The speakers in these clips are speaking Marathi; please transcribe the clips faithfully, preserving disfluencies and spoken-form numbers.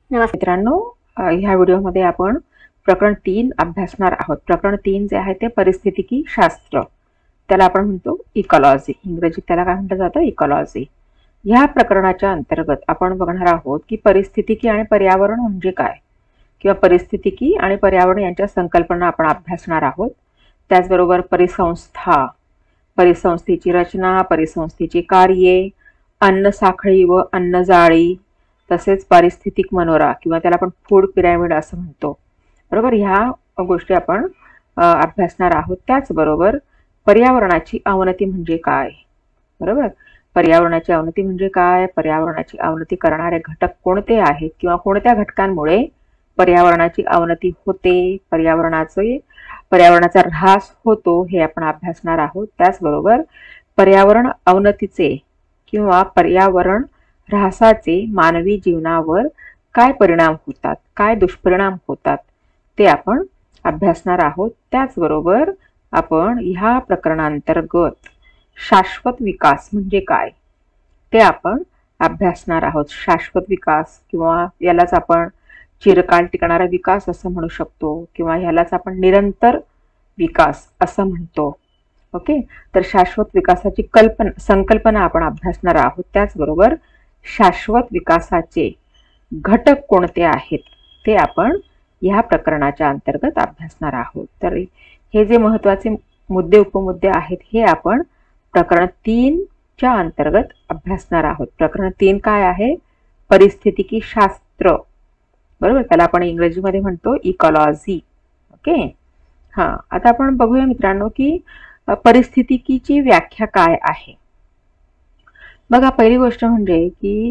नमस्कार मित्रांनो, ह्या व्हिडिओमध्ये आपण प्रकरण तीन अभ्यासणार आहोत. प्रकरण तीन जे आहे ते परिस्थितिकी शास्त्र, त्याला आपण म्हणतो इकॉलॉजी. इंग्रजीत त्याला काय म्हटलं जातं? इकॉलॉजी. ह्या प्रकरणाच्या अंतर्गत आपण बघणार आहोत की परिस्थितिकी आणि पर्यावरण म्हणजे काय, किंवा परिस्थितिकी आणि पर्यावरण यांच्या संकल्पना आपण अभ्यासणार आहोत. त्याचबरोबर परिसंस्था, परिसंस्थेची रचना, परिसंस्थेची कार्ये, अन्न साखळी व अन्न जाळी, तसेच पारिस्थितिक मनोरा किंवा त्याला आपण फूड पिरॅमिड असं म्हणतो. बरोबर, ह्या गोष्टी आपण अभ्यासणार आहोत. त्याचबरोबर पर्यावरणाची अवनती म्हणजे काय. बरोबर, पर्यावरणाची अवनती म्हणजे काय, पर्यावरणाची अवनती करणारे घटक कोणते आहेत किंवा कोणत्या घटकांमुळे पर्यावरणाची अवनती होते, पर्यावरणाचे पर्यावरणाचा ऱ्हास होतो, हे आपण अभ्यासणार आहोत. त्याचबरोबर पर्यावरण अवनतीचे किंवा पर्यावरण ऱ्हासाचे मानवी जीवनावर काय परिणाम होतात, काय दुष्परिणाम होतात, ते आपण अभ्यासणार आहोत. त्याचबरोबर आपण ह्या प्रकरणांतर्गत शाश्वत विकास म्हणजे काय ते आपण अभ्यासणार आहोत. शाश्वत विकास किंवा यालाच आपण चिरकाल टिकणारा विकास असं म्हणू शकतो, किंवा ह्यालाच आपण निरंतर विकास असं म्हणतो. ओके, तर शाश्वत विकासाची कल्पना संकल्पना आपण अभ्यासणार आहोत. त्याचबरोबर शाश्वत विकासाचे घटक कोणते आहेत ते आपण ह्या प्रकरणाच्या अंतर्गत अभ्यासणार आहोत. तर हे जे महत्त्वाचे मुद्दे उपमुद्दे आहेत हे आपण प्रकरण तीन च्या अंतर्गत अभ्यासणार आहोत. प्रकरण तीन काय आहे? परिस्थितिकी शास्त्र. बरोबर, त्याला आपण इंग्रजीमध्ये म्हणतो इकॉलॉजी. ओके, हा, आता आपण बघूया मित्रांनो की परिस्थितिकीची व्याख्या काय आहे. बघा, पहिली गोष्ट म्हणजे की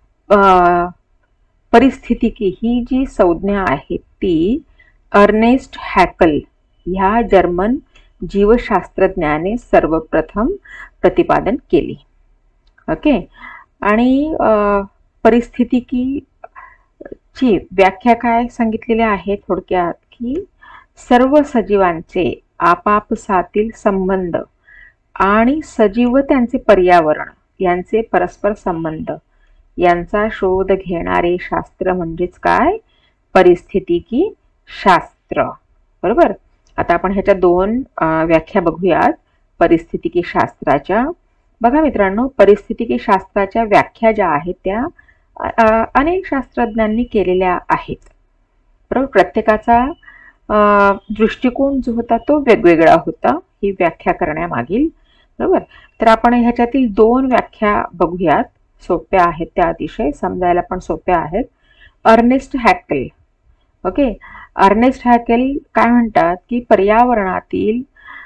परिस्थितिकी ही जी संज्ञा आहे ती अर्नेस्ट हॅकल ह्या जर्मन जीवशास्त्रज्ञाने सर्वप्रथम प्रतिपादन केली. ओके, आणि परिस्थितिकीची व्याख्या काय सांगितलेली आहे थोडक्यात, की सर्व सजीवांचे आपापसातील संबंध आणि सजीव त्यांचे पर्यावरण यांचे परस्पर संबंध यांचा शोध घेणारे शास्त्र म्हणजेच काय? परिस्थितिकी शास्त्र. बरोबर, आता आपण ह्याच्या दोन व्याख्या बघूयात परिस्थितिकी शास्त्राच्या. बघा मित्रांनो, परिस्थितिकी शास्त्राच्या व्याख्या ज्या आहेत त्या अनेक शास्त्रज्ञांनी केलेल्या आहेत. बरोबर, प्रत्येकाचा दृष्टिकोन जो होता तो वेगवेगळा होता ही व्याख्या करण्यामागील. बरोबर, तर आपण ह्याच्यातील दोन व्याख्या बघूयात. सोप्या आहेत त्या, अतिशय समजायला पण सोप्या आहेत. Ernst Haeckel. Okay, Ernst Haeckel काय म्हणतात की पर्यावरणातील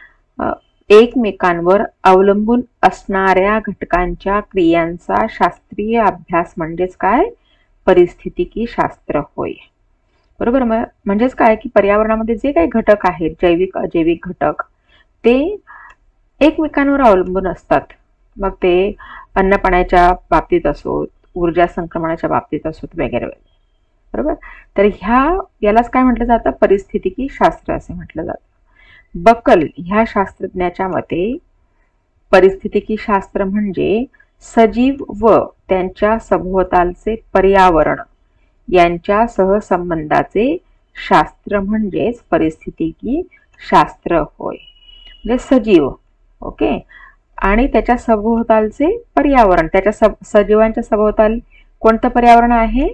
एकमेकांवर अवलंबून असणाऱ्या घटकांच्या क्रियांचा शास्त्रीय अभ्यास म्हणजेच काय? परिस्थितिकी शास्त्र होय. बरोबर, म्हणजेच काय की पर्यावरणामध्ये जे काही घटक आहेत, जैविक अजैविक घटक, ते एकमेकांवर अवलंबून असतात. मग ते अन्नपाण्याच्या बाबतीत असोत, ऊर्जा संक्रमणाच्या बाबतीत असोत, वगैरे वगैरे. बरोबर, तर ह्या यालाच काय म्हटलं जातं? परिस्थितिकी शास्त्र असे म्हटलं जातं. बकल ह्या शास्त्रज्ञाच्या मते परिस्थितिकी शास्त्र म्हणजे सजीव व त्यांच्या सभोवतालचे पर्यावरण यांच्या सहसंबंधाचे शास्त्र म्हणजेच परिस्थितिकी शास्त्र होय. म्हणजे सजीव, ओके, आणि त्याच्या सभोवतालचे पर्यावरण, त्याच्या सजीवांच्या सभोवताल कोणतं पर्यावरण आहे?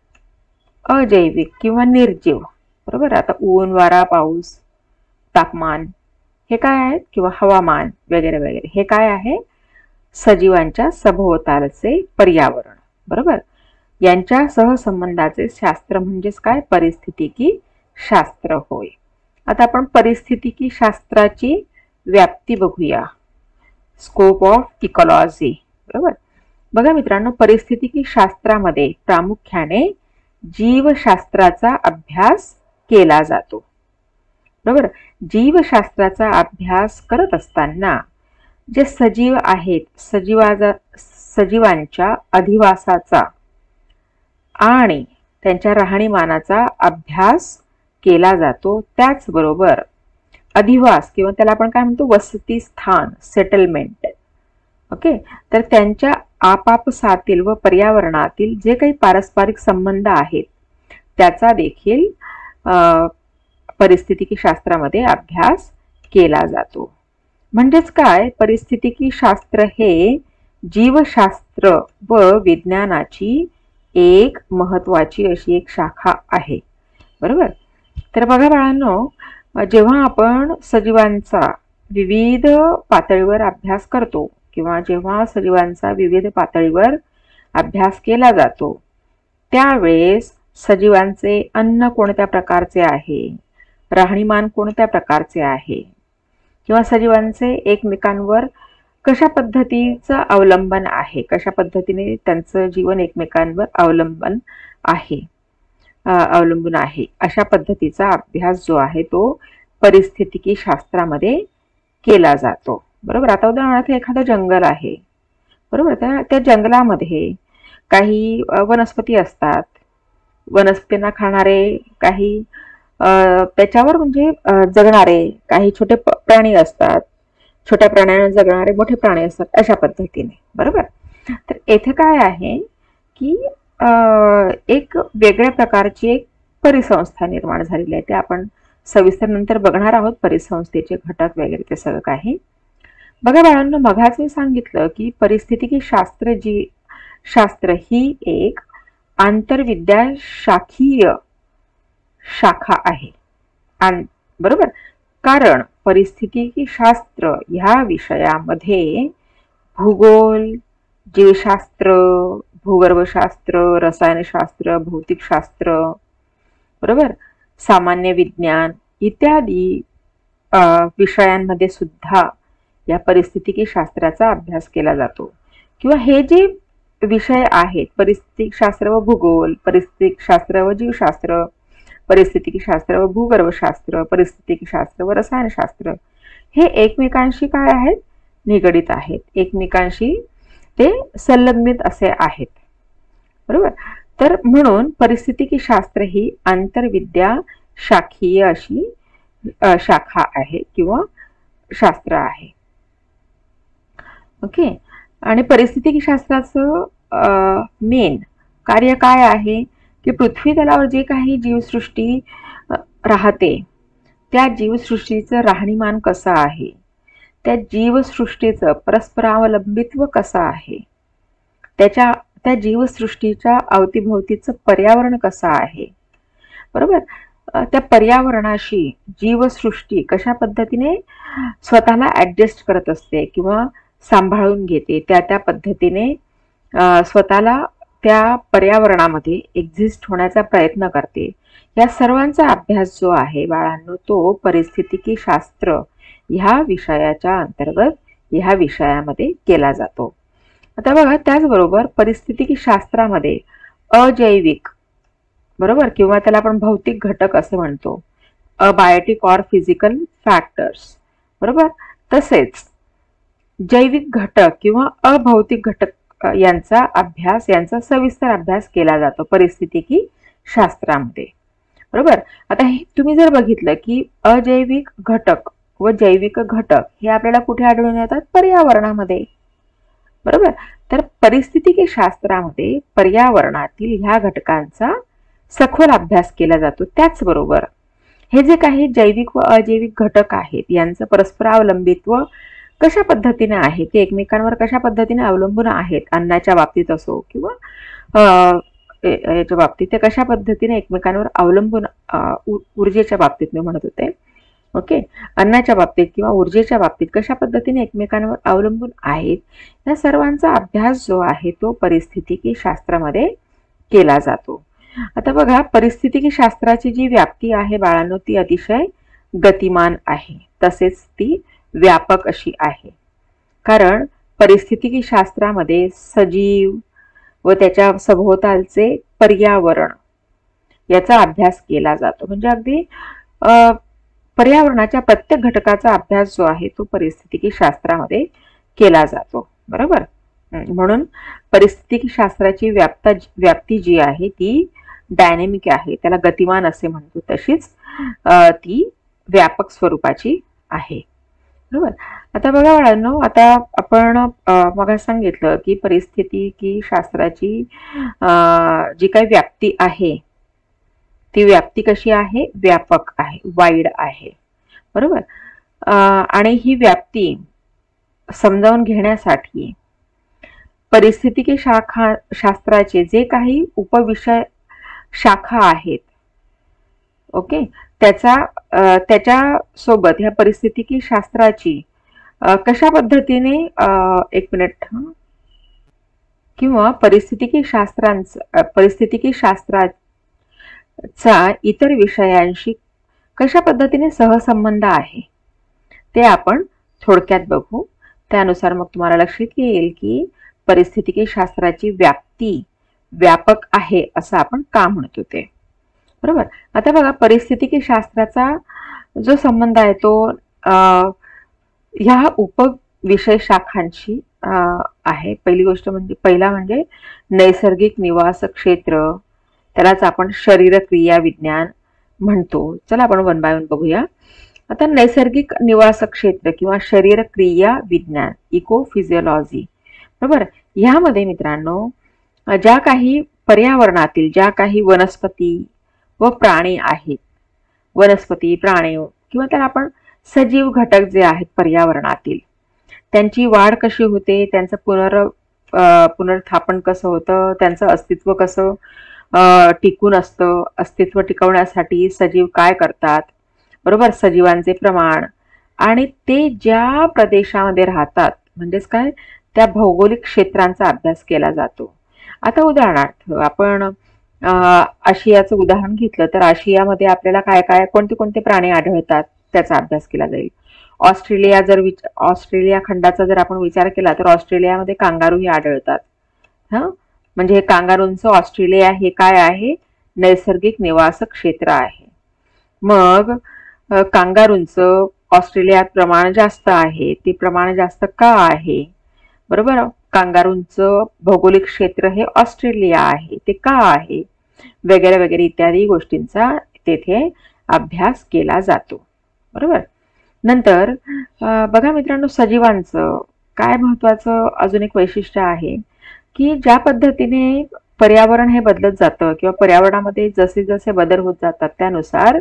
अजैविक किंवा निर्जीव. बरोबर, आता ऊन, वारा, पाऊस, तापमान हे काय आहेत, किंवा हवामान वगैरे वगैरे, हे काय आहे? सजीवांच्या सभोवतालचे पर्यावरण. बरोबर, यांच्या सहसंबंधाचे शास्त्र म्हणजेच काय? परिस्थितिकी शास्त्र होय. आता आपण परिस्थितिकी शास्त्राची व्याप्ती बघूया. Scope of ecology. बरोबर, बघा मित्रांनो, परिस्थितिकी शास्त्रामध्ये प्रामुख्याने जीवशास्त्राचा अभ्यास केला जातो. बरोबर, जीवशास्त्राचा अभ्यास करत असताना जे सजीव आहेत, सजीवा सजीवांच्या अधिवासाचा आणि त्यांच्या राहणीमानाचा अभ्यास केला जातो. त्याचबरोबर अधिवास किंवा त्याला आपण काय म्हणतो? वसती स्थान, सेटलमेंट. ओके, तर त्यांच्या आपापसातील व पर्यावरणातील जे काही पारस्परिक संबंध आहेत त्याचा देखील परिस्थितिकी शास्त्रामध्ये अभ्यास केला जातो. म्हणजेच काय, परिस्थितिकी शास्त्र हे जीवशास्त्र व विज्ञानाची एक महत्वाची अशी एक शाखा आहे. बरोबर. तर बघा बाळांनो, जेव्हा आपण सजीवांचा विविध पातळीवर अभ्यास करतो किंवा जेव्हा सजीवांचा विविध पातळीवर अभ्यास केला जातो त्यावेळेस सजीवांचे अन्न कोणत्या प्रकारचे आहे, राहणीमान कोणत्या प्रकारचे आहे, किंवा सजीवांचे एकमेकांवर कशा पद्धतीचं अवलंबन आहे, कशा पद्धतीने त्यांचं जीवन एकमेकांवर अवलंबन आहे अवलंबून आहे अशा पद्धतीचा अभ्यास जो आहे तो परिस्थितिकी शास्त्रामध्ये केला जातो. बरोबर. आता उदाहरणार्थ एखादं जंगल आहे. बरोबर. त्या त्या जंगलामध्ये काही वनस्पती असतात, वनस्पतींना खाणारे काही त्याच्यावर म्हणजे जगणारे काही छोटे प्राणी असतात, छोट्या प्राण्यांना जगणारे मोठे प्राणी असतात, अशा पद्धतीने. बरोबर. तर येथे काय आहे की एक वेगळ्या प्रकारची एक परिसंस्था निर्माण झालेली आहे. ते आपण सविस्तर नंतर बघणार आहोत, परिसंस्थेचे घटक वगैरे ते सगळं काही. बघा बाळांनो, मगाच मी सांगितलं की परिस्थितिकी शास्त्र जी शास्त्र ही एक आंतरविद्या शाखीय शाखा आहे. बरोबर. कारण परिस्थितिकी शास्त्र ह्या विषयामध्ये भूगोल, जीवशास्त्र, भूगर्भशास्त्र, रसायनशास्त्र, भौतिकशास्त्र, बरोबर, सामान्य विज्ञान इत्यादी विषयांमध्ये सुद्धा या परिस्थितिकी शास्त्राचा अभ्यास केला जातो. किंवा हे जे विषय आहेत, परिस्थितिक शास्त्र व भूगोल, परिस्थितिक शास्त्र व जीवशास्त्र, परिस्थितिकी शास्त्र व भूगर्भशास्त्र, परिस्थितिकी शास्त्र व रसायनशास्त्र, हे एकमेकांशी काय आहेत, निगडित आहेत, एकमेकांशी ते संलग्नित असे आहेत. बरोबर. तर म्हणून परिस्थितिकी शास्त्र ही आंतरविद्या शाखीय अशी शाखा आहे किंवा शास्त्र आहे. ओके. आणि परिस्थितिकी शास्त्राचं मेन कार्य काय आहे की पृथ्वी तलावर जे काही जीवसृष्टी राहते त्या जीवसृष्टीचं राहणीमान कसं आहे, त्या जीवसृष्टीचं परस्परावलंबित्व कसं आहे, त्याच्या त्या जीवसृष्टीच्या अवतीभोवतीचं पर्यावरण कसं आहे. बरोबर. त्या पर्यावरणाशी जीवसृष्टी कशा पद्धतीने स्वतःला ऍडजस्ट करत असते किंवा सांभाळून घेते, त्या त्या पद्धतीने स्वतःला त्या पर्यावरणामध्ये एक्झिस्ट होण्याचा प्रयत्न करते, या सर्वांचा अभ्यास जो आहे बाळांनो तो परिस्थितिकी शास्त्र ह्या विषयाच्या अंतर्गत ह्या विषयामध्ये केला जातो. आता बघा, त्याचबरोबर परिस्थितिकी शास्त्रामध्ये अजैविक, बरोबर, किंवा त्याला आपण भौतिक घटक असे म्हणतो, अबायोटिक ऑर फिजिकल फॅक्टर्स, बरोबर, तसेच जैविक घटक किंवा अभौतिक घटक यांचा अभ्यास, यांचा सविस्तर अभ्यास केला जातो परिस्थितिकी शास्त्रामध्ये. बरोबर. आता हे तुम्ही जर बघितलं की अजैविक घटक व जैविक घटक हे आपल्याला कुठे आढळून येतात, पर्यावरणामध्ये. बरोबर. तर परिस्थितिकी शास्त्रामध्ये पर्यावरणातील ह्या घटकांचा सखोल अभ्यास केला जातो. त्याचबरोबर हे जे काही जैविक व अजैविक घटक आहेत यांचं परस्परावलंबित्व कशा पद्धतीने आहे, ते एकमेकांवर कशा पद्धतीने अवलंबून आहेत, अन्नाच्या बाबतीत असो किंवा याच्या बाबतीत ते कशा पद्धतीने एकमेकांवर अवलंबून, ऊर्जेच्या बाबतीत मी म्हणत होते, ओके, अन्नाच्या बाबतीत किंवा ऊर्जेच्या बाबतीत कशा पद्धतीने एकमेकांवर अवलंबून आहेत, या सर्वांचा अभ्यास जो आहे तो परिस्थितिकी शास्त्रामध्ये केला जातो. आता बघा, परिस्थितिकी शास्त्राची जी व्याप्ती आहे बाळांनो ती अतिशय गतिमान आहे, तसेच ती व्यापक अशी आहे. कारण परिस्थितिकी शास्त्रामध्ये सजीव व त्याच्या सभोवतालचे पर्यावरण याचा अभ्यास केला जातो. म्हणजे अगदी पर्यावरणाच्या प्रत्येक घटकाचा अभ्यास जो आहे तो परिस्थितिकी शास्त्रामध्ये केला जातो. बरोबर. म्हणून परिस्थितिकी शास्त्राची व्याप्ता व्याप्ती जी आहे ती डायनेमिक आहे, त्याला गतिमान असे म्हणतो, तशीच ती व्यापक स्वरूपाची आहे. बरोबर. आता बघा बाळांनो, आता आपण मग सांगितलं की परिस्थितिकी शास्त्राची जी काही व्याप्ती आहे ती व्याप्ती कशी आहे, व्यापक आहे, वाईड आहे, बरोबर. आणि ही व्याप्ती समजावून घेण्यासाठी परिस्थितिकी शाखा शास्त्राचे जे काही उपविषय शाखा आहेत, ओके, त्याचा त्याच्या सोबत ह्या परिस्थितिकी शास्त्राची कशा पद्धतीने एक मिनिट किंवा परिस्थितिकी शास्त्रांचा परिस्थितिकी शास्त्राचा इतर विषयांशी कशा पद्धतीने सहसंबंध आहे ते आपण थोडक्यात बघू. त्यानुसार मग तुम्हाला लक्षात येईल की परिस्थितिकी शास्त्राची व्याप्ती व्यापक आहे असं आपण का म्हणतो ते, बरोबर. आता बघा, परिस्थितिकी शास्त्राचा जो संबंध आहे तो ह्या उपविषय शाखांशी आहे. पहिली गोष्ट म्हणजे पहिला म्हणजे नैसर्गिक निवास क्षेत्र, त्यालाच आपण शरीर क्रिया विज्ञान म्हणतो. चला आपण वन बाय वन बघूया. आता नैसर्गिक निवास क्षेत्र किंवा शरीर क्रिया विज्ञान, इको फिजिओलॉजी, बरोबर. ह्यामध्ये मित्रांनो ज्या काही पर्यावरणातील ज्या काही वनस्पती व प्राणी आहेत, वनस्पती प्राणी किंवा त्याला आपण सजीव घटक जे आहेत पर्यावरणातील, त्यांची वाढ कशी होते, त्यांचं पुनर पुनर्स्थापन कसं होतं, त्यांचं अस्तित्व कसं टिकून असतं, अस्तित्व टिकवण्यासाठी सजीव काय करतात, बरोबर, सजीवांचे प्रमाण आणि ते ज्या प्रदेशामध्ये राहतात म्हणजेच काय त्या भौगोलिक क्षेत्रांचा अभ्यास केला जातो. आता उदाहरणार्थ आपण आशियाचं उदाहरण घेतलं तर आशियामध्ये आपल्याला काय काय कोणते कोणते प्राणी आढळतात त्याचा अभ्यास केला जाईल. ऑस्ट्रेलिया जर विच ऑस्ट्रेलिया खंडाचा जर आपण विचार केला तर ऑस्ट्रेलियामध्ये कांगारूही आढळतात. हा, म्हणजे हे कांगारूंचं ऑस्ट्रेलिया हे काय आहे, नैसर्गिक निवास क्षेत्र आहे. मग कांगारूंचं ऑस्ट्रेलियात प्रमाण जास्त आहे, ते प्रमाण जास्त का आहे, बरोबर. कांगारूंचं भौगोलिक क्षेत्र हे ऑस्ट्रेलिया आहे, ते का आहे, वगैरे वगैरे इत्यादी गोष्टींचा तेथे अभ्यास केला जातो, बरोबर. नंतर बघा मित्रांनो, सजीवांचं काय महत्वाचं अजून एक वैशिष्ट्य आहे की ज्या पद्धतीने पर्यावरण हे बदलत जातं किंवा पर्यावरणामध्ये जसे जसे बदल होत जातात त्यानुसार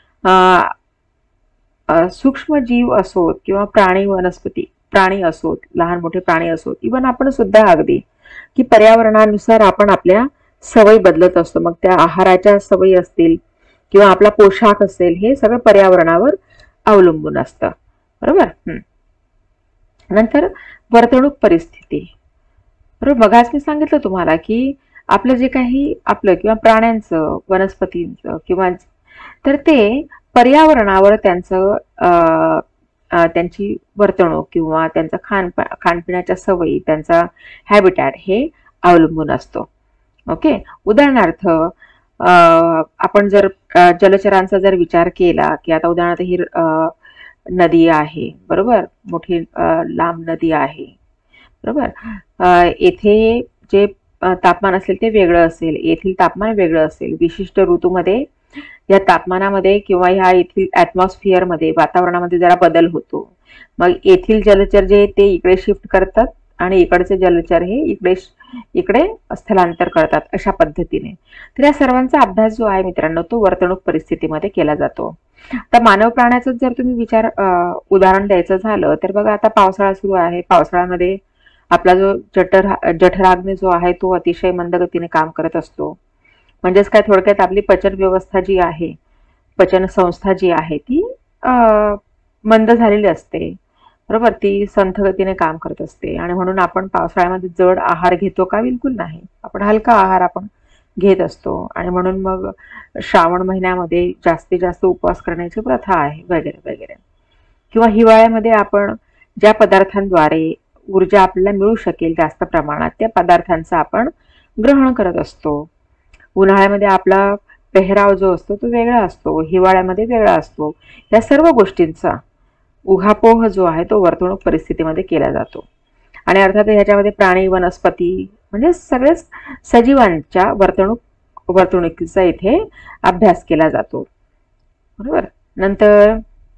सूक्ष्म जीव असोत किंवा प्राणी वनस्पती प्राणी असोत, लहान मोठे प्राणी असोत, इव्हन आपण सुद्धा अगदी की पर्यावरणानुसार आपण आपल्या सवयी बदलत असतो. मग त्या आहाराच्या सवयी असतील किंवा आपला पोशाख असेल, हे सगळं पर्यावरणावर अवलंबून असतं, बरोबर. नंतर वर्तणूक परिस्थिती, बरोबर. मगाच मी सांगितलं तुम्हाला की आपलं जे काही आपलं किंवा प्राण्यांचं वनस्पतींचं किंवा तर ते पर्यावरणावर त्यांचं त्यांची वर्तणूक किंवा त्यांचा खान खाणपिण्याच्या सवयी, त्यांचा हॅबिटॅट हे अवलंबून असतो, ओके. उदाहरणार्थ आपण जर जलचरांचा जर विचार केला की आता उदाहरणार्थ ही नदी आहे, बरोबर, मोठी लांब नदी आहे, बरोबर. येथे जे तापमान असेल ते वेगळं असेल, येथील तापमान वेगळं असेल. विशिष्ट ऋतूमध्ये या तापमानामध्ये किंवा ह्या येथील ॲटमॉस्फिअरमध्ये वातावरणामध्ये जरा बदल होतो. मग येथील जलचर जे ते इकडे शिफ्ट करतात आणि इकडचे जलचर हे इकडे इकडे स्थलांतर करतात अशा पद्धतीने. तर या सर्वांचा अभ्यास जो आहे मित्रांनो तो वर्तणूक परिस्थितीमध्ये केला जातो. आता मानव प्राण्याचं जर तुम्ही विचार उदाहरण द्यायचं झालं तर बघा, आता पावसाळा सुरू आहे. पावसाळ्यामध्ये आपला जो जठर जठराग्नी जो आहे तो अतिशय मंद गतीने काम करत असतो. म्हणजेच काय, थोडक्यात आपली पचन व्यवस्था जी आहे, पचन संस्था जी आहे ती मंद झालेली असते, बरोबर. ती संथ गतीने काम करत असते आणि म्हणून आपण पावसाळ्यामध्ये जड आहार घेतो का? बिलकुल नाही. आपण हलका आहार आपण घेत असतो आणि म्हणून मग श्रावण महिन्यामध्ये जास्तीत जास्त उपवास करण्याची प्रथा आहे वगैरे वगैरे. किंवा हिवाळ्यामध्ये आपण ज्या पदार्थांद्वारे ऊर्जा आपल्याला मिळू शकेल जास्त प्रमाणात त्या पदार्थांचं आपण ग्रहण करत असतो. उन्हाळ्यामध्ये आपला पेहराव जो असतो तो वेगळा असतो, हिवाळ्यामध्ये वेगळा असतो. या सर्व गोष्टींचा उहापोह जो आहे तो वर्तणूक परिस्थितीमध्ये केला जातो. आणि अर्थात ह्याच्यामध्ये प्राणी वनस्पती म्हणजे सगळेच सजीवांच्या वर्तणूक वर्तणुकीचा इथे अभ्यास केला जातो, बरोबर. नंतर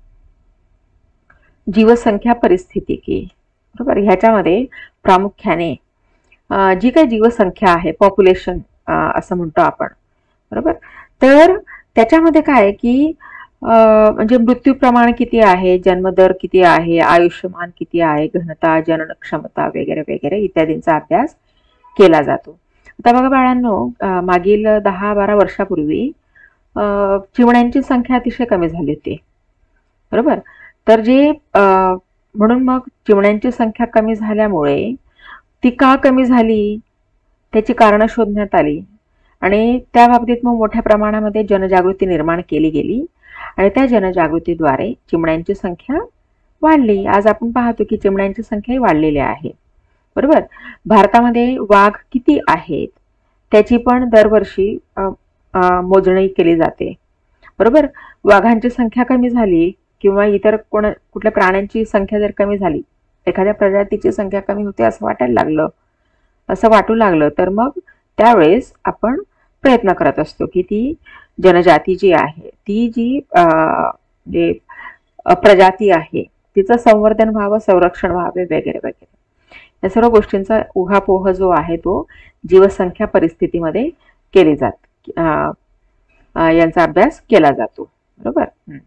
जीवसंख्या परिस्थितिकी, बरोबर. ह्याच्यामध्ये प्रामुख्याने जी काही जीवसंख्या आहे, पॉप्युलेशन असं म्हणतो आपण, बरोबर. तर त्याच्यामध्ये काय की म्हणजे मृत्यू प्रमाण किती आहे, जन्मदर किती आहे, आयुष्यमान किती आहे, घनता, जनन क्षमता वगैरे वगैरे इत्यादींचा अभ्यास केला जातो. आता बघा बाळांनो, मागील दहा बारा वर्षापूर्वी चिमण्यांची संख्या अतिशय कमी झाली होती, बरोबर. तर जे म्हणून मग चिमण्यांची संख्या कमी झाल्यामुळे ती का कमी झाली त्याची कारणं शोधण्यात आली आणि त्या बाबतीत मग मोठ्या प्रमाणामध्ये जनजागृती निर्माण केली गेली आणि त्या जनजागृतीद्वारे चिमण्यांची संख्या वाढली. आज आपण पाहतो की चिमण्यांची संख्याही वाढलेली आहे, बरोबर. भारतामध्ये वाघ किती आहेत त्याची पण दरवर्षी मोजणी केली जाते, बरोबर. वाघांची संख्या कमी झाली किंवा इतर कोण कुठल्या प्राण्यांची संख्या जर कमी झाली, एखाद्या प्रजातीची संख्या कमी होते असं वाटायला लागलं, असं वाटू लागलं, तर मग त्यावेळेस आपण प्रयत्न करत असतो की ती जनजाती जी आहे, ती जी जे प्रजाती आहे तिचं संवर्धन व्हावं, संरक्षण व्हावे वगैरे वगैरे. या सर्व गोष्टींचा उहापोह जो आहे तो जीवसंख्या परिस्थितीमध्ये केली जात यांचा अभ्यास केला जातो, बरोबर.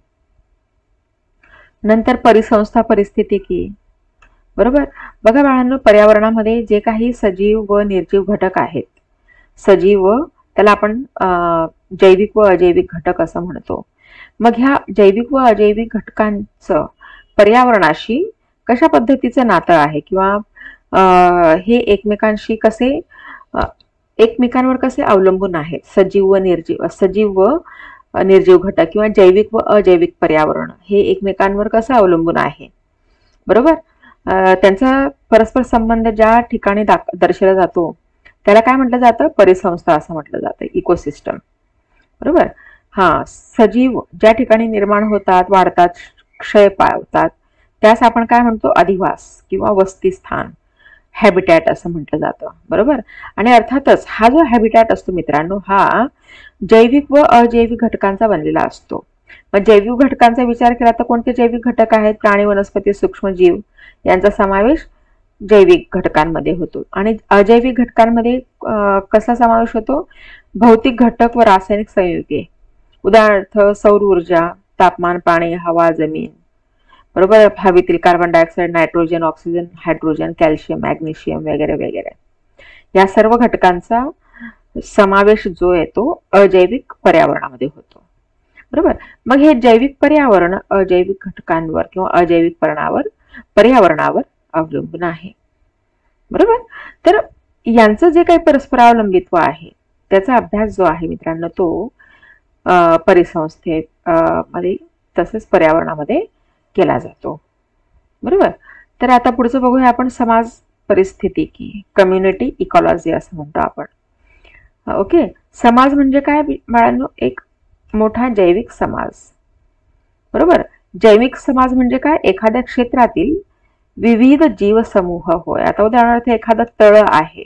नंतर परिसंस्था परिस्थितिकी, बरोबर. बघा बाळांनो, पर्यावरणामध्ये जे काही सजीव व निर्जीव घटक आहेत, सजीव त्याला आपण जैविक व अजैविक घटक असं म्हणतो. मग ह्या जैविक व अजैविक घटकांचं पर्यावरणाशी कशा पद्धतीचं नातं आहे किंवा हे एकमेकांशी कसे एकमेकांवर कसे अवलंबून आहेत, सजीव व निर्जीव सजीव व निर्जीव घटक किंवा जैविक व अजैविक पर्यावरण हे एकमेकांवर कसं अवलंबून आहे, बरोबर. त्यांचा परस्पर संबंध ज्या ठिकाणी दर्शवला जातो त्याला काय म्हटलं जातं, परिसंस्था असं म्हटलं जातं, इकोसिस्टम, बरोबर. हा, सजीव ज्या ठिकाणी निर्माण होतात, वाढतात, क्षय पावतात त्यास आपण काय म्हणतो, अधिवास किंवा वस्तीस्थान, हॅबिटॅट असं म्हटलं जातं, बरोबर. आणि अर्थातच हा जो हॅबिटॅट असतो मित्रांनो, हा जैविक व अजैविक घटकांचा बनलेला असतो. मग जैविक घटकांचा विचार केला तर कोणते जैविक घटक आहेत, प्राणी, वनस्पती, सूक्ष्मजीव यांचा समावेश जैविक घटकांमध्ये होतो. आणि अजैविक घटकांमध्ये कसा समावेश होतो, भौतिक घटक व रासायनिक संयुगे, उदाहरणार्थ सौर ऊर्जा, तापमान, पाणी, हवा, जमीन, बरोबर. हवेतील carbon dioxide, nitrogen, oxygen, hydrogen, calcium, magnesium वगैरे वगैरे या सर्व घटकांचा समावेश जो आहे तो अजैविक पर्यावरणामध्ये होतो, बरोबर. मग हे जैविक पर्यावरण अजैविक घटकांवर किंवा अजैविक पर्यावरणावर पर्यावरणावर अवलंबून आहे, बरोबर. तर यांचं जे काही परस्परावलंबित्व आहे त्याचा अभ्यास जो आहे मित्रांनो तो परिसंस्थेत मध्ये तसेच पर्यावरणामध्ये केला जातो, बरोबर. तर आता पुढचं बघूया आपण समाज परिस्थितिकी, कम्युनिटी इकॉलॉजी असं म्हणतो आपण. ओके, समाज म्हणजे काय बाळांनो, एक मोठा जैविक समाज, बरोबर. जैविक समाज म्हणजे काय, एखाद्या क्षेत्रातील विविध जीवसमूह होय. आता उदाहरणार्थ एखादं तळ आहे,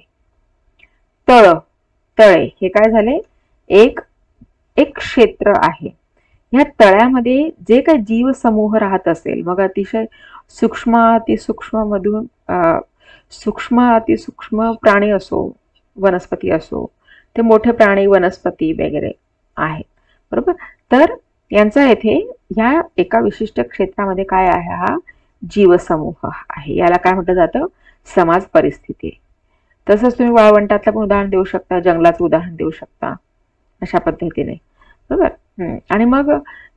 तळ तळे हे काय झाले, एक एक क्षेत्र आहे. ह्या तळ्यामध्ये जे काही जीवसमूह राहत असेल, मग अतिशय सूक्ष्म अतिसूक्ष्म मधून सूक्ष्म अतिसूक्ष्म प्राणी असो, वनस्पती असो, ते मोठे प्राणी, वनस्पती वगैरे आहेत, बरोबर. तर यांचा येथे ह्या एका विशिष्ट क्षेत्रामध्ये काय आहे, हा जीवसमूह आहे. याला काय म्हटलं जातं, समाज परिस्थिती. तसंच तुम्ही वाळवंटातलं पण उदाहरण देऊ शकता, जंगलाचं उदाहरण देऊ शकता, अशा पद्धतीने, बरोबर. आणि मग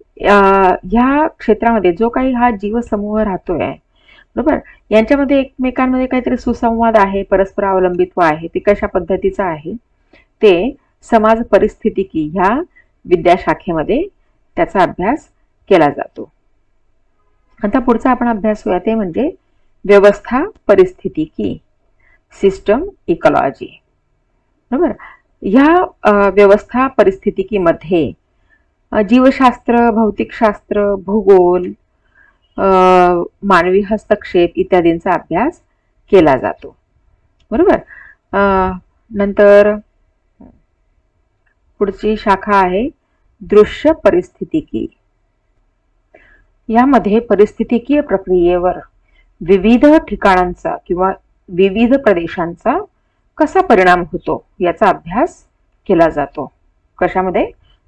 ह्या क्षेत्रामध्ये जो काही हा जीवसमूह राहतोय, बरोबर, यांच्यामध्ये एकमेकांमध्ये काहीतरी सुसंवाद आहे, परस्पर अवलंबित्व आहे. ते कशा पद्धतीचं आहे ते समाज परिस्थितिकी ह्या विद्याशाखेमध्ये त्याचा अभ्यास केला जातो. आता पुढचा आपण अभ्यास होऊया ते म्हणजे व्यवस्था परिस्थितिकी, सिस्टम इकॉलॉजी, बरोबर. ह्या व्यवस्था परिस्थितिकीमध्ये जीवशास्त्र, भौतिकशास्त्र, भूगोल, मानवी हस्तक्षेप इत्यादींचा अभ्यास केला जातो, बरोबर. नंतर पुढची शाखा आहे दृश्य परिस्थितिकी. यामध्ये परिस्थितिकीय प्रक्रियेवर विविध ठिकाणांचा किंवा विविध प्रदेशांचा कसा परिणाम होतो याचा अभ्यास केला जातो. कशामध्ये,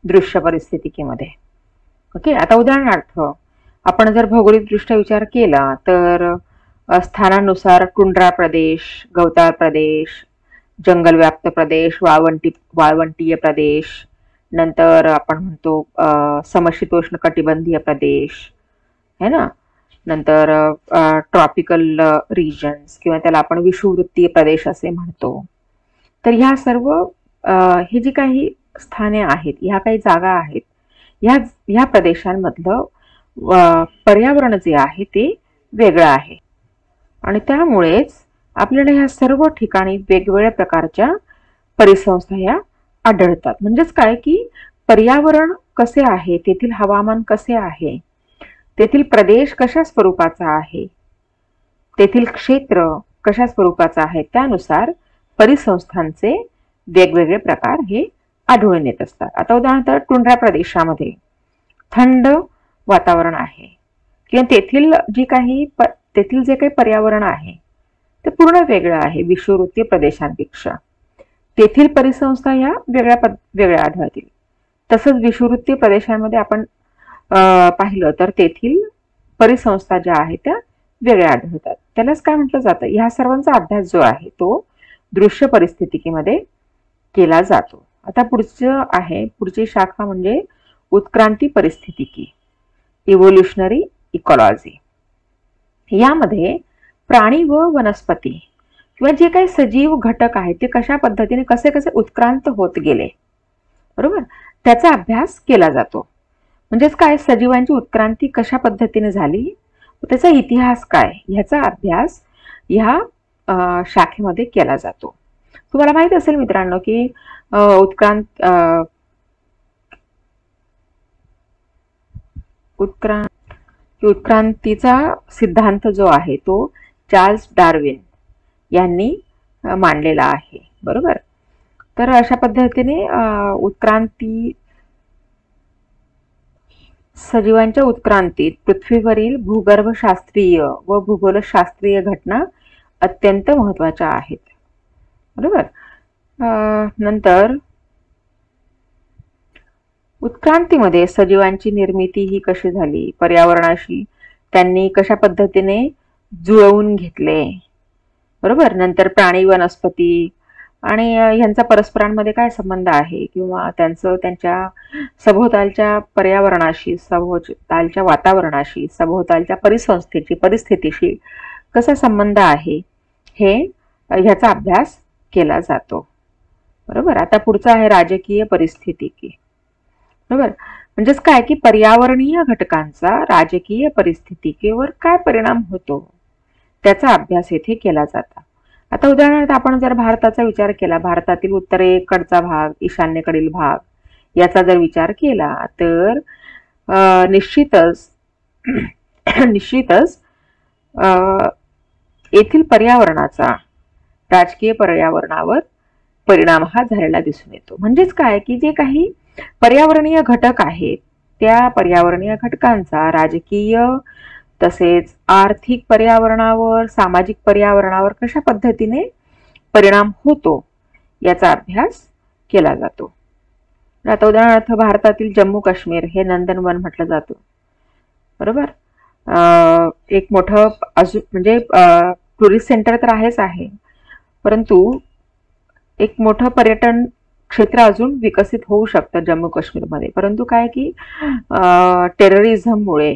दृश्य परिस्थितिकीमध्ये. ओके, आता उदाहरणार्थ आपण जर भौगोलिकदृष्ट्या विचार केला तर स्थानानुसार टुंड्रा प्रदेश, गवताळ प्रदेश, जंगल व्याप्त प्रदेश, वाळवंटी वाळवंटीय प्रदेश, नंतर आपण म्हणतो समशीतोष्ण कटिबंधीय प्रदेश है ना, नंतर ट्रॉपिकल रिजन्स किंवा त्याला आपण विषुववृत्तीय प्रदेश असे म्हणतो. तर ह्या सर्व हे जी काही स्थाने आहेत, ह्या काही जागा आहेत, ह्या ह्या प्रदेशांमधलं पर्यावरण जे आहे ते वेगळं आहे आणि त्यामुळेच आपल्याला ह्या सर्व ठिकाणी वेगवेगळ्या प्रकारच्या परिसंस्था ह्या आढळतात. म्हणजेच काय की पर्यावरण कसे आहे, तेथील हवामान कसे आहे, तेथील प्रदेश कशा स्वरूपाचा आहे, तेथील क्षेत्र कशा स्वरूपाचा आहे, त्यानुसार परिसंस्थांचे वेगवेगळे प्रकार हे आढळून येत असतात. आता उदाहरणार्थ टुंड्रा प्रदेशामध्ये थंड वातावरण आहे किंवा तेथील जी काही तेथील जे काही पर्यावरण आहे ते पूर्ण वेगळं आहे विषुववृत्तीय प्रदेशांपेक्षा. तेथील परिसंस्था ह्या वेगळ्या वेगळ्या आढळतील. तसंच विषुववृत्तीय प्रदेशांमध्ये आपण पाहिलं तर तेथील परिसंस्था ज्या आहेत त्या वेगळ्या आढळतात. त्यालाच काय म्हटलं जातं, ह्या सर्वांचा अभ्यास जो आहे तो दृश्य परिस्थितिकीमध्ये केला जातो. आता पुढचं आहे, पुढची शाखा म्हणजे उत्क्रांती परिस्थितिकी, इव्होल्युशनरी इकॉलॉजी. यामध्ये प्राणी व वनस्पती किंवा जे काही सजीव घटक आहेत ते कशा पद्धतीने कसे कसे उत्क्रांत होत गेले, बरोबर, त्याचा अभ्यास केला जातो. म्हणजेच काय, सजीवांची उत्क्रांती कशा पद्धतीने झाली, त्याचा इतिहास काय, ह्याचा अभ्यास ह्या शाखेमध्ये केला जातो. तुम्हाला माहित असेल मित्रांनो की उत्क्रांत उत्क्रांत उत्क्रांतीचा सिद्धांत जो आहे तो चार्ल्स डार्विन यांनी मांडलेला आहे, बरोबर. तर अशा पद्धतीने उत्क्रांती सजीवांच्या उत्क्रांतीत पृथ्वीवरील भूगर्भशास्त्रीय व भूगोलशास्त्रीय घटना अत्यंत महत्त्वाच्या आहेत, बरोबर. नंतर उत्क्रांतीमध्ये सजीवांची निर्मिती ही कशी झाली, पर्यावरणाशी त्यांनी कशा पद्धतीने जुळवून घेतले, बरोबर. नंतर प्राणी वनस्पती आणि ह्यांचा परस्परांमध्ये काय संबंध आहे किंवा त्यांचं त्यांच्या सभोवतालच्या पर्यावरणाशी, सभोवतालच्या वातावरणाशी, सभोवतालच्या परिसंस्थेची परिस्थितीशी कसा संबंध आहे हे ह्याचा अभ्यास केला जातो, बरोबर. आता पुढचा आहे राजकीय परिस्थितिकी, बरोबर. म्हणजेच काय की पर्यावरणीय घटकांचा राजकीय परिस्थितीवर काय परिणाम होतो त्याचा अभ्यास येथे केला जातो. आता उदाहरणार्थ आपण जर भारताचा विचार केला, भारतातील उत्तरेकडचा भाग, ईशान्येकडील भाग याचा जर विचार केला तर निश्चितच निश्चितच येथील पर्यावरणाचा राजकीय पर्यावरणावर परिणाम हा झालेला दिसून येतो. म्हणजेच काय की जे काही पर्यावरणीय घटक आहेत त्या पर्यावरणीय घटकांचा राजकीय तसेच आर्थिक पर्यावरणावर, सामाजिक पर्यावरणावर कशा पद्धतीने परिणाम होतो याचा अभ्यास केला जातो. आता उदाहरणार्थ भारतातील जम्मू काश्मीर हे नंदनवन म्हटलं जातं, बरोबर. एक मोठं अजून म्हणजे टुरिस्ट सेंटर तर आहेच आहे, परंतु एक मोठं पर्यटन क्षेत्र अजून विकसित होऊ शकतं जम्मू काश्मीरमध्ये. परंतु काय की टेररिझममुळे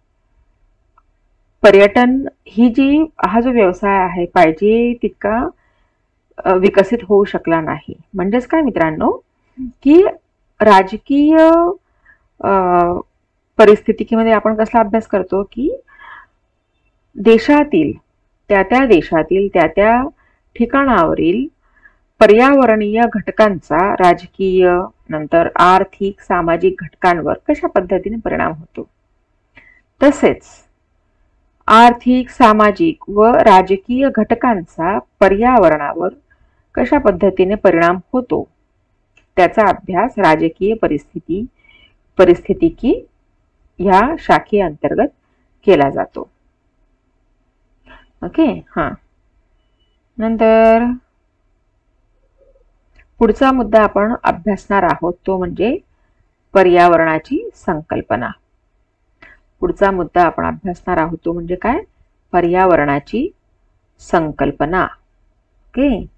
पर्यटन ही जी हा जो व्यवसाय आहे पाहिजे तितका विकसित होऊ शकला नाही. म्हणजेच काय मित्रांनो की राजकीय परिस्थितीमध्ये आपण कसला अभ्यास करतो की देशातील त्या त्या देशातील त्या त्या ठिकाणावरील पर्यावरणीय घटकांचा राजकीय नंतर आर्थिक सामाजिक घटकांवर कशा पद्धतीने परिणाम होतो, तसेच आर्थिक सामाजिक व राजकीय घटकांचा पर्यावरणावर कशा पद्धतीने परिणाम होतो त्याचा अभ्यास राजकीय परिस्थिती परिस्थितिकी ह्या शाखेअंतर्गत केला जातो. ओके, हां. नंतर पुढचा मुद्दा आपण अभ्यासणार आहोत तो म्हणजे पर्यावरणाची संकल्पना. पुढचा मुद्दा आपण अभ्यासणार आहोत तो म्हणजे काय, पर्यावरणाची संकल्पना. ओके.